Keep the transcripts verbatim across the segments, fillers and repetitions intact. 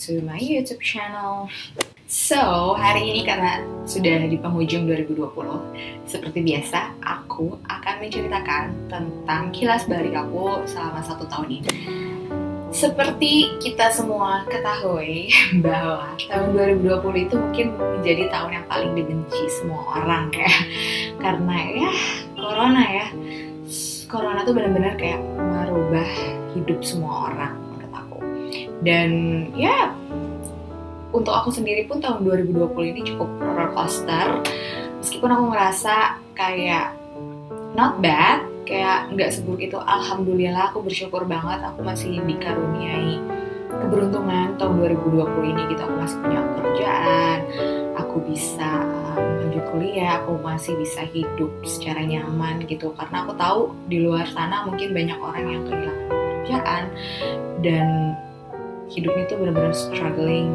to my YouTube channel. So, hari ini karena sudah di penghujung dua ribu dua puluh, seperti biasa, aku akan menceritakan tentang kilas balik aku selama satu tahun ini. Seperti kita semua ketahui bahwa tahun dua ribu dua puluh itu mungkin menjadi tahun yang paling dibenci semua orang kayak karena ya corona ya. Corona tuh benar-benar kayak merubah hidup semua orang menurut aku. Dan ya untuk aku sendiri pun tahun dua ribu dua puluh ini cukup roller coaster. Meskipun aku ngerasa kayak not bad, kayak nggak seburuk itu. Alhamdulillah aku bersyukur banget aku masih dikaruniai keberuntungan tahun dua ribu dua puluh ini gitu. Aku masih punya pekerjaan, aku bisa um, lanjut kuliah, aku masih bisa hidup secara nyaman gitu. Karena aku tahu di luar sana mungkin banyak orang yang kehilangan pekerjaan dan hidupnya tuh benar-benar struggling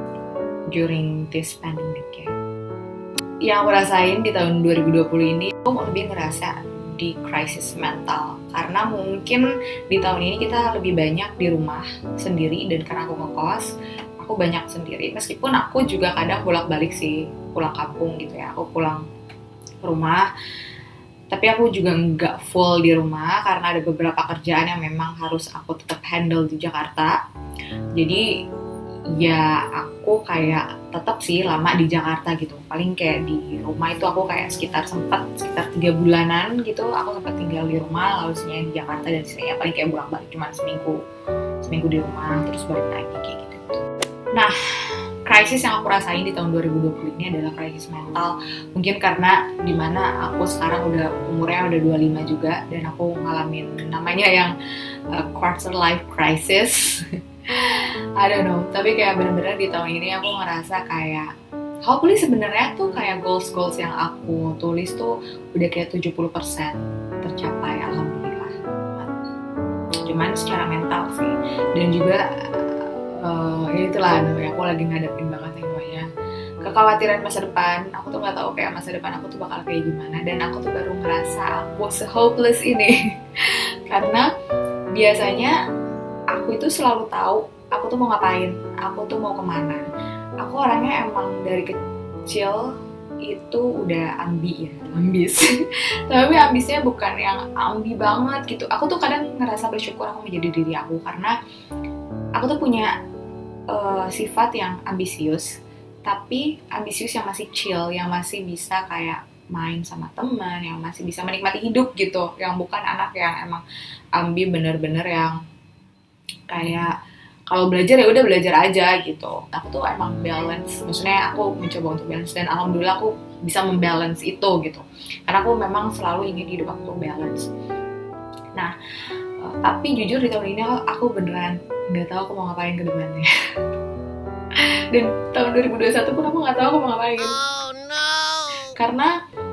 during this pandemic ya. Yang aku rasain di tahun dua ribu dua puluh ini, aku lebih ngerasa di krisis mental. Karena mungkin di tahun ini kita lebih banyak di rumah sendiri, dan karena aku ngekos, aku banyak sendiri. Meskipun aku juga kadang bolak-balik sih, pulang kampung gitu ya. Aku pulang ke rumah, tapi aku juga nggak full di rumah karena ada beberapa kerjaan yang memang harus aku tetap handle di Jakarta. Jadi ya aku kayak tetap sih lama di Jakarta gitu. Paling kayak di rumah itu aku kayak sekitar sempat sekitar tiga bulanan gitu. Aku sempat tinggal di rumah, lalu sisanya di Jakarta, dan sisanya paling kayak bolak-balik cuma seminggu seminggu di rumah terus balik lagi kayak gitu. Nah, krisis yang aku rasain di tahun dua ribu dua puluh ini adalah krisis mental. Mungkin karena dimana aku sekarang udah umurnya udah dua puluh lima juga, dan aku ngalamin namanya yang uh, quarter life crisis. I don't know, tapi kayak bener-bener di tahun ini aku ngerasa kayak hopefully sebenarnya tuh kayak goals-goals yang aku tulis tuh udah kayak tujuh puluh persen tercapai, alhamdulillah. Cuman secara mental sih, dan juga uh, ya itulah namanya aku lagi ngadepin banget yang namanya kekhawatiran masa depan. Aku tuh nggak tahu kayak masa depan aku tuh bakal kayak gimana, dan aku tuh baru ngerasa aku se-hopeless ini karena biasanya aku itu selalu tahu aku tuh mau ngapain, aku tuh mau kemana. Aku orangnya emang dari kecil itu udah ambi ya, ambis. Tapi ambisnya bukan yang ambi banget gitu. Aku tuh kadang ngerasa bersyukur aku menjadi diri aku, karena aku tuh punya uh, sifat yang ambisius, tapi ambisius yang masih chill, yang masih bisa kayak main sama teman, yang masih bisa menikmati hidup gitu, yang bukan anak yang emang ambi bener-bener yang kayak kalau belajar ya udah belajar aja gitu. Aku tuh emang balance, maksudnya aku mencoba untuk balance, dan alhamdulillah aku bisa membalance itu gitu. Karena aku memang selalu ingin hidup aku balance. Nah, uh, tapi jujur di tahun ini aku beneran nggak tahu aku mau ngapain ke depannya. Dan tahun dua ribu dua puluh satu pun aku nggak tahu aku mau ngapain. Oh no. Karena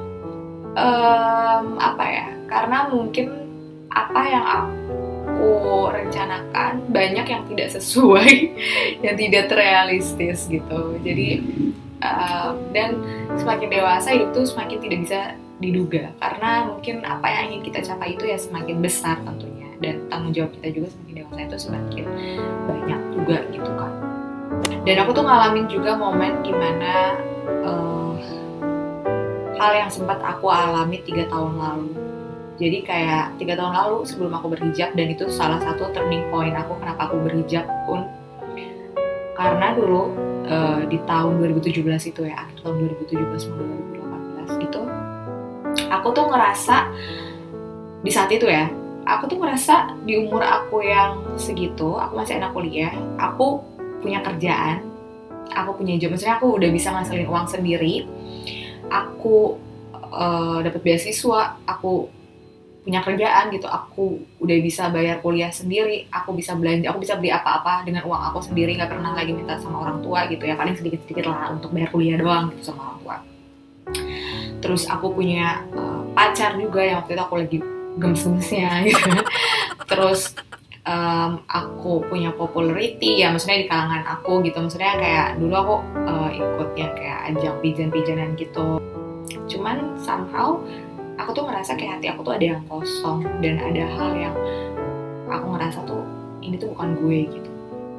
um, apa ya? Karena mungkin apa yang aku aku rencanakan banyak yang tidak sesuai, yang tidak terrealistis gitu. Jadi uh, dan semakin dewasa hidup tuh semakin tidak bisa diduga, karena mungkin apa yang ingin kita capai itu ya semakin besar tentunya, dan tanggung jawab kita juga semakin dewasa itu semakin banyak juga gitu kan. Dan aku tuh ngalamin juga momen dimana uh, hal yang sempat aku alami tiga tahun lalu. Jadi kayak tiga tahun lalu sebelum aku berhijab, dan itu salah satu turning point aku kenapa aku berhijab pun. Karena dulu uh, di tahun dua ribu tujuh belas itu ya, akhir tahun dua ribu tujuh belas sama dua ribu delapan belas itu, aku tuh ngerasa di saat itu ya, aku tuh ngerasa di umur aku yang segitu, aku masih anak kuliah, aku punya kerjaan, aku punya job, maksudnya aku udah bisa ngasilin uang sendiri, aku uh, dapat beasiswa, aku punya kerjaan gitu, aku udah bisa bayar kuliah sendiri, aku bisa belanja, aku bisa beli apa-apa dengan uang aku sendiri, nggak pernah lagi minta sama orang tua gitu ya, paling sedikit-sedikit lah untuk bayar kuliah doang gitu sama orang tua. Terus aku punya uh, pacar juga yang waktu itu aku lagi gemes-gemesnya gitu. Terus um, aku punya popularity ya, maksudnya di kalangan aku gitu, maksudnya kayak dulu aku uh, ikut yang kayak ajang pijan-pijanan gitu. Cuman somehow aku tuh ngerasa kayak hati aku tuh ada yang kosong, dan ada hal yang aku ngerasa tuh ini tuh bukan gue gitu.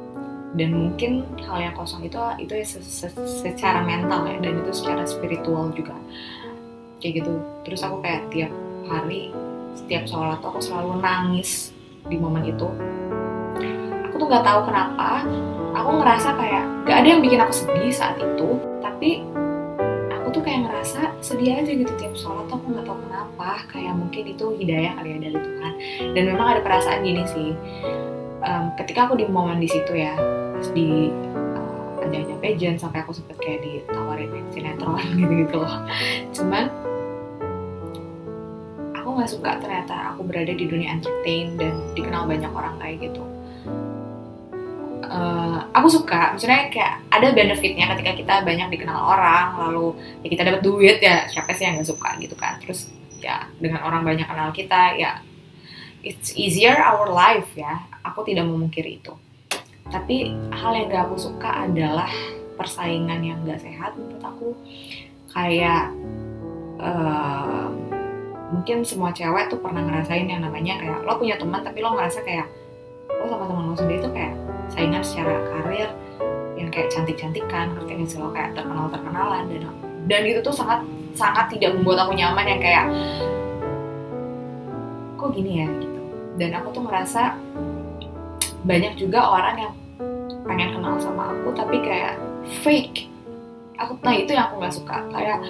dan mungkin hal yang kosong itu itu ya se- se- secara mental ya, dan itu secara spiritual juga kayak gitu. Terus aku kayak tiap hari setiap sholat tuh aku selalu nangis di momen itu. Aku tuh nggak tahu kenapa, aku ngerasa kayak gak ada yang bikin aku sedih saat itu, tapi aku tuh kayak ngerasa sedih aja gitu tiap sholat tuh. Aku nggak tahu kenapa, kayak mungkin itu hidayah kali ya dari Tuhan. Dan memang ada perasaan gini sih, um, ketika aku di momen di situ ya, pas di uh, ada pageant sampai aku sempet kayak ditawarin main sinetron gitu-gitu loh. Cuman aku nggak suka ternyata aku berada di dunia entertain dan dikenal banyak orang kayak gitu. Uh, aku suka, maksudnya kayak ada benefitnya ketika kita banyak dikenal orang, lalu ya kita dapat duit, ya siapa sih yang nggak suka gitu kan. Terus ya dengan orang banyak kenal kita, ya it's easier our life ya, aku tidak memungkiri itu. Tapi hal yang gak aku suka adalah persaingan yang gak sehat menurut aku. Kayak uh, mungkin semua cewek tuh pernah ngerasain yang namanya kayak lo punya teman tapi lo ngerasa kayak lo sama teman lo sendiri tuh kayak saingan secara karir, yang kayak cantik-cantikan, ngerti nggak sih lo, kayak terkenal-terkenalan, dan dan itu tuh sangat sangat tidak membuat aku nyaman, yang kayak kok gini ya gitu. Dan aku tuh ngerasa banyak juga orang yang pengen kenal sama aku tapi kayak fake. Aku, nah itu yang aku nggak suka, kayak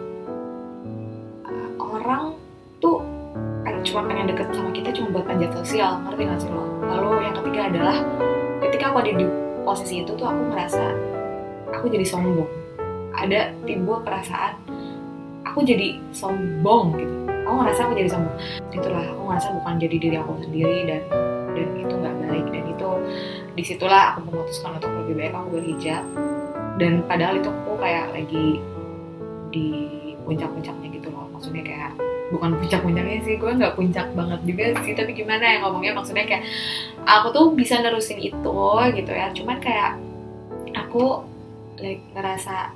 uh, orang tuh kayak cuma pengen deket sama kita cuma buat panjat sosial, ngerti nggak sih lo. Lalu yang ketiga adalah ketika aku ada di posisi itu tuh aku ngerasa aku jadi sombong. Ada timbul perasaan aku jadi sombong gitu. Aku ngerasa aku jadi sombong. Itulah, aku ngerasa bukan jadi diri aku sendiri, dan dan itu nggak baik. Dan itu disitulah aku memutuskan untuk lebih baik aku berhijab. Dan padahal itu aku kayak lagi di puncak-puncaknya gitu loh. Maksudnya kayak bukan puncak-puncaknya sih, gue nggak puncak banget juga sih, tapi gimana ya ngomongnya, maksudnya kayak aku tuh bisa nerusin itu gitu ya. Cuman kayak aku like, ngerasa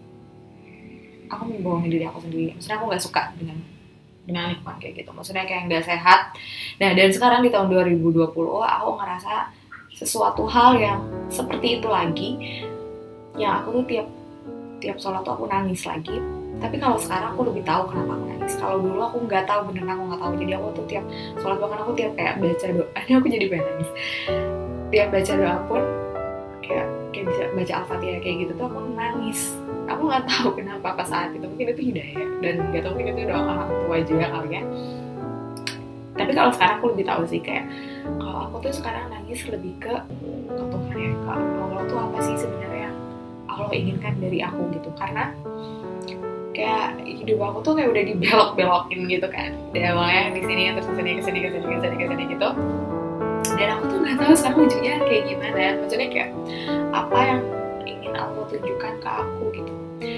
aku membohongi diri aku sendiri. Maksudnya aku nggak suka dengan dengan lingkungan kayak gitu, maksudnya kayak nggak sehat. Nah, dan sekarang di tahun dua ribu dua puluh aku ngerasa sesuatu hal yang seperti itu lagi, yang aku tuh tiap tiap sholat tuh aku nangis lagi. Tapi kalau sekarang aku lebih tahu kenapa aku nangis. Kalau dulu aku nggak tahu, beneran aku nggak tahu. Jadi aku tuh tiap sholat, bahkan aku tiap kayak baca doa, ini aku jadi pengen nangis. Tiap baca doa pun kayak kayak bisa baca Al-Fatihah kayak gitu tuh aku nangis. Aku nggak tahu kenapa pas saat itu, mungkin itu hidayah, dan nggak tahu mungkin itu doa orang tua juga kali ya. Tapi kalau sekarang aku lebih tahu sih, kayak kalau aku tuh sekarang nangis lebih ke ke Tuhan ya, ke Allah tuh apa sih sebenarnya yang Allah inginkan dari aku gitu. Karena kayak hidup aku tuh kayak udah dibelok-belokin gitu kan, dari awalnya di sini terus ke sini ke sini ke sini ke sini ke sini gitu. Dan aku tuh nggak tahu sekarang ujungnya kayak gimana. Maksudnya kayak apa yang ingin Allah tunjukkan ke aku gitu.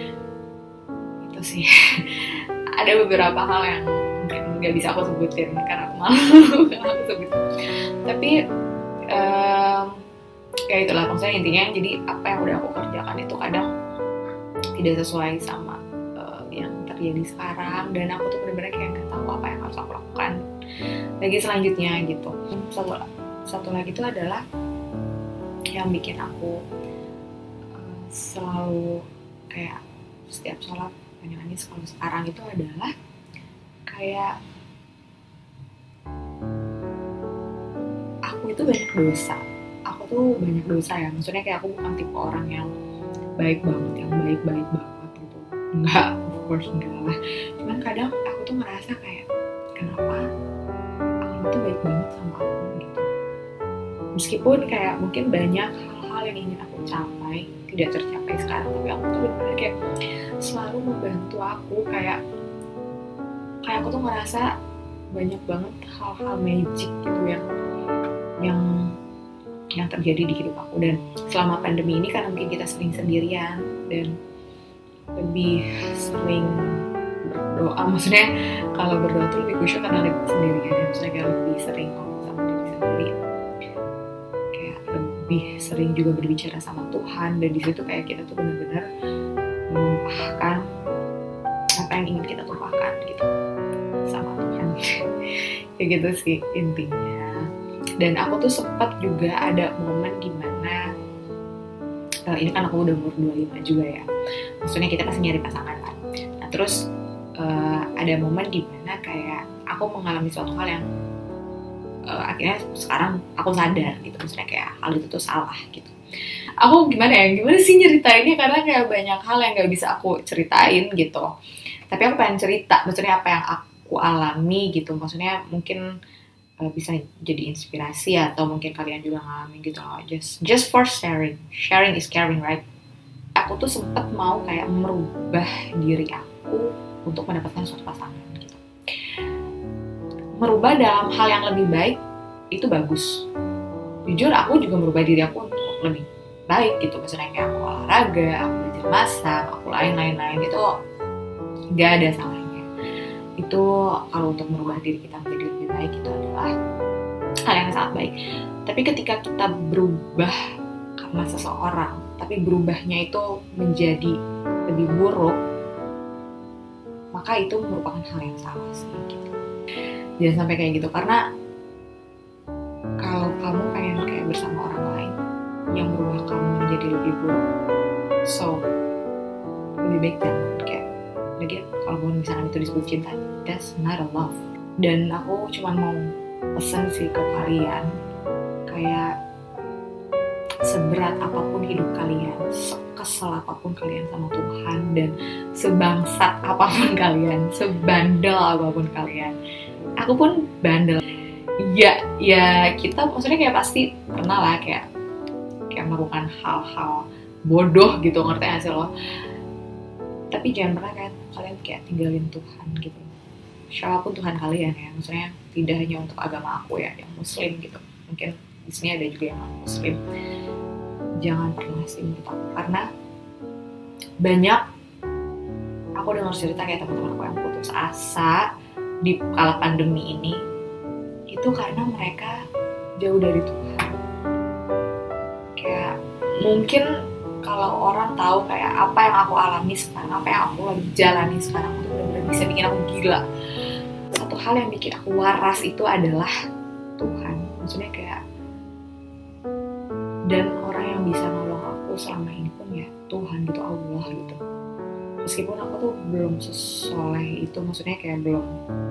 Itu sih. Ada beberapa hal yang mungkin nggak bisa aku sebutin karena aku malu kalau aku sebutin. Tapi um, ya itulah, maksudnya intinya jadi apa yang udah aku kerjakan itu kadang tidak sesuai sama uh, yang terjadi sekarang, dan aku tuh benar-benar kayak nggak tahu apa yang harus aku lakukan lagi selanjutnya gitu. Satu satu lagi itu adalah yang bikin aku uh, selalu kayak setiap sholat pengen nangis kalau sekarang itu adalah kayak aku itu banyak dosa. Aku tuh banyak dosa ya, maksudnya kayak aku bukan tipe orang yang baik banget, yang baik-baik banget gitu. Enggak, of course enggak lah. Cuman kadang aku tuh ngerasa kayak kenapa Allah tuh baik banget sama aku gitu. Meskipun kayak mungkin banyak hal-hal yang ingin aku capai tidak tercapai sekarang, tapi aku tuh benar-benar kayak selalu membantu aku, kayak kayak aku tuh ngerasa banyak banget hal-hal magic gitu yang yang yang terjadi di hidup aku. Dan selama pandemi ini karena mungkin kita sering sendirian dan lebih sering berdoa, maksudnya kalau berdoa tuh lebih khusyuk karena lebih sendirian ya, maksudnya kayak lebih sering ngomong sama diri sendiri, kayak lebih sering juga berbicara sama Tuhan. Dan di situ kayak kita tuh benar-benar menumpahkan apa yang ingin kita tumpahkan gitu sama Tuhan. Kayak gitu sih intinya. Dan aku tuh sempat juga ada momen gimana uh, ini kan aku udah umur dua puluh lima juga ya, maksudnya kita pasti nyari pasangan kan. Nah terus uh, ada momen dimana kayak aku mengalami suatu hal yang uh, akhirnya sekarang aku sadar gitu, maksudnya kayak hal itu tuh salah gitu. Aku gimana ya, gimana sih nyeritainnya, karena kayak banyak hal yang gak bisa aku ceritain gitu. Tapi aku pengen cerita, maksudnya apa yang aku alami gitu, maksudnya mungkin uh, bisa jadi inspirasi atau mungkin kalian juga ngalamin gitu loh. Just, just for sharing, sharing is caring, right? Aku tuh sempet mau kayak merubah diri aku untuk mendapatkan suatu pasangan gitu. Merubah dalam hal yang lebih baik itu bagus. Jujur aku juga merubah diri aku untuk lebih baik gitu, misalnya kayak aku olahraga, aku belajar masak, aku lain-lain-lain itu gak ada salahnya. Itu kalau untuk merubah diri kita menjadi lebih baik itu adalah hal yang sangat baik. Tapi ketika kita berubah karena seseorang, tapi berubahnya itu menjadi lebih buruk, maka itu merupakan hal yang salah sih gitu. Jangan sampai kayak gitu, karena kalau kamu pengen kayak bersama orang lain yang merubah kamu menjadi lebih buruk, so lebih baik jangan kayak lagi. Kalau misalnya itu disebut cinta, that's not a love. Dan aku cuma mau pesan sih ke kalian, kayak seberat apapun hidup kalian, sekesel apapun kalian sama Tuhan, dan sebangsat apapun kalian, sebandel apapun kalian, aku pun bandel. Ya, ya kita maksudnya kayak pasti pernah lah kayak kayak melakukan hal-hal bodoh gitu, ngerti gak sih lo? Tapi jangan pernah kan kalian kayak tinggalin Tuhan gitu. Siapapun Tuhan kalian ya, maksudnya tidak hanya untuk agama aku ya, yang Muslim gitu. Mungkin di sini ada juga yang Muslim. Jangan pernah sih menurut aku, karena banyak aku dengar cerita kayak teman-teman aku yang putus asa di kala pandemi ini, itu karena mereka jauh dari Tuhan. Kayak mungkin kalau orang tahu kayak apa yang aku alami sekarang, apa yang aku lagi jalani sekarang, itu benar-benar bisa bikin aku gila. Satu hal yang bikin aku waras itu adalah Tuhan. Maksudnya kayak, dan orang yang bisa nolong aku selama ini pun ya Tuhan gitu, Allah gitu. Meskipun aku tuh belum sesoleh itu, maksudnya kayak belum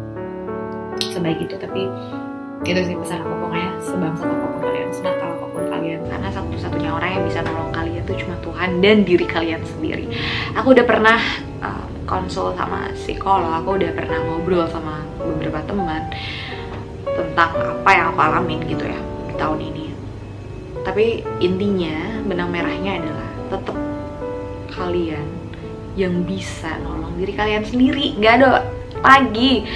sebaik itu, tapi itu sih pesan aku, pokoknya sebangsat apapun kalian, senakal apapun kalian, karena satu-satunya orang yang bisa nolong kalian itu cuma Tuhan dan diri kalian sendiri. Aku udah pernah uh, konsul sama psikolog, aku udah pernah ngobrol sama beberapa teman tentang apa yang aku alamin gitu ya di tahun ini. Tapi intinya benang merahnya adalah tetap kalian yang bisa nolong diri kalian sendiri. Gak ada lagi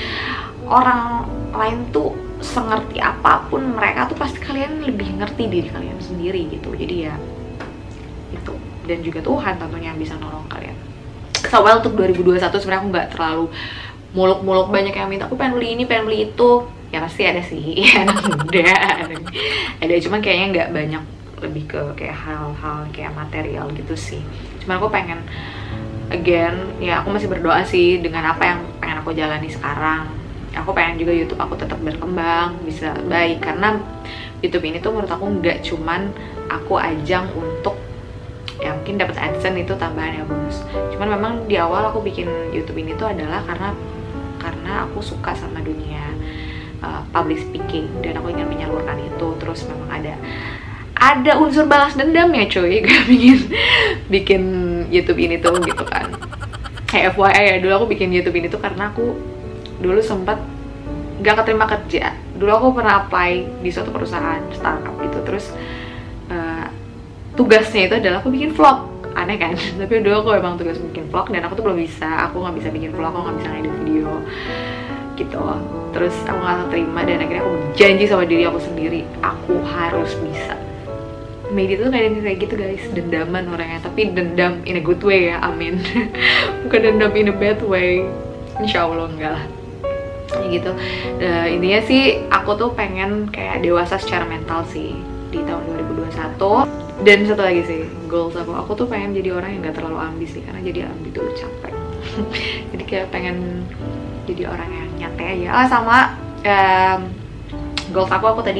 orang lain tuh sengerti apapun mereka tuh, pasti kalian lebih ngerti diri kalian sendiri gitu. Jadi ya itu, dan juga Tuhan tentunya yang bisa nolong kalian. So well, untuk dua ribu dua puluh satu sebenarnya aku nggak terlalu muluk-muluk banyak yang minta aku pengen beli ini, pengen beli itu. Ya pasti ada sih, anak muda ada, ada cuman kayaknya nggak banyak, lebih ke kayak hal-hal kayak material gitu sih. Cuman aku pengen again, ya aku masih berdoa sih dengan apa yang pengen aku jalani sekarang. Aku pengen juga YouTube aku tetap berkembang, bisa baik, karena YouTube ini tuh menurut aku nggak cuman aku ajang untuk ya mungkin dapat AdSense itu tambahan ya bonus. Cuman memang di awal aku bikin YouTube ini tuh adalah karena karena aku suka sama dunia uh, public speaking dan aku ingin menyalurkan itu. Terus memang ada ada unsur balas dendam ya cuy, gue bikin bikin YouTube ini tuh gitu kan. Kayak F Y I ya, dulu aku bikin YouTube ini tuh karena aku dulu sempat gak keterima kerja. Dulu aku pernah apply di suatu perusahaan startup gitu, terus uh, tugasnya itu adalah aku bikin vlog. Aneh kan? Tapi dulu aku emang tugas bikin vlog dan aku tuh belum bisa, aku gak bisa bikin vlog, aku gak bisa ngedit video gitu. Terus aku gak terima dan akhirnya aku janji sama diri aku sendiri, aku harus bisa. Media tuh kayak kayak gitu guys, dendaman orangnya, tapi dendam in a good way ya, amin. Bukan dendam in a bad way, insya Allah enggak lah. Ya gitu, uh, intinya sih aku tuh pengen kayak dewasa secara mental sih di tahun dua ribu dua puluh satu. Dan satu lagi sih, goals aku, aku tuh pengen jadi orang yang gak terlalu ambis sih, karena jadi ambis tuh capek. Jadi kayak pengen jadi orang yang nyantai aja. Ah sama um, goals aku, aku tadi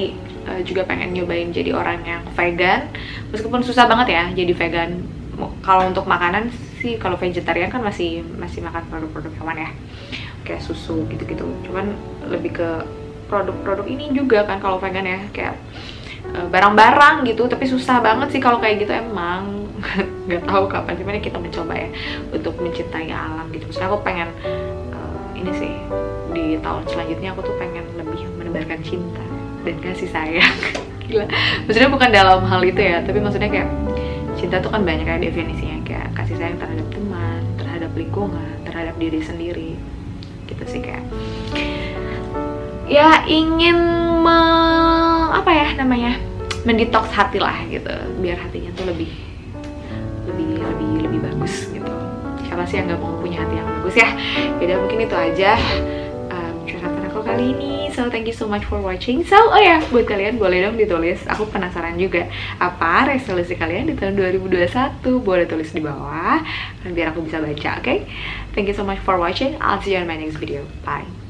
uh, juga pengen nyobain jadi orang yang vegan, meskipun susah banget ya jadi vegan. Kalau untuk makanan sih, kalau vegetarian kan masih masih makan produk-produk hewan ya, kayak susu gitu-gitu. Cuman lebih ke produk-produk ini juga kan kalau vegan ya, kayak barang-barang gitu. Tapi susah banget sih kalau kayak gitu emang. Nggak tahu kapan gimana kita mencoba ya untuk mencintai alam gitu. Maksudnya aku pengen uh, ini sih, di tahun selanjutnya aku tuh pengen lebih menebarkan cinta dan kasih sayang. Gila, maksudnya bukan dalam hal itu ya, tapi maksudnya kayak cinta tuh kan banyak kayak definisinya, kayak kasih sayang terhadap teman, terhadap lingkungan, terhadap diri sendiri gitu sih. Kayak ya ingin me, apa ya namanya, mendetoks hati lah gitu, biar hatinya tuh lebih lebih lebih lebih bagus gitu. Siapa sih yang nggak mau punya hati yang bagus ya? Jadi mungkin itu aja um, curhatan aku kali ini. So thank you so much for watching. So oh ya, buat kalian boleh dong ditulis, aku penasaran juga apa resolusi kalian di tahun dua ribu dua puluh satu. Boleh tulis di bawah biar aku bisa baca. Oke, okay? Thank you so much for watching. I'll see you on my next video. Bye.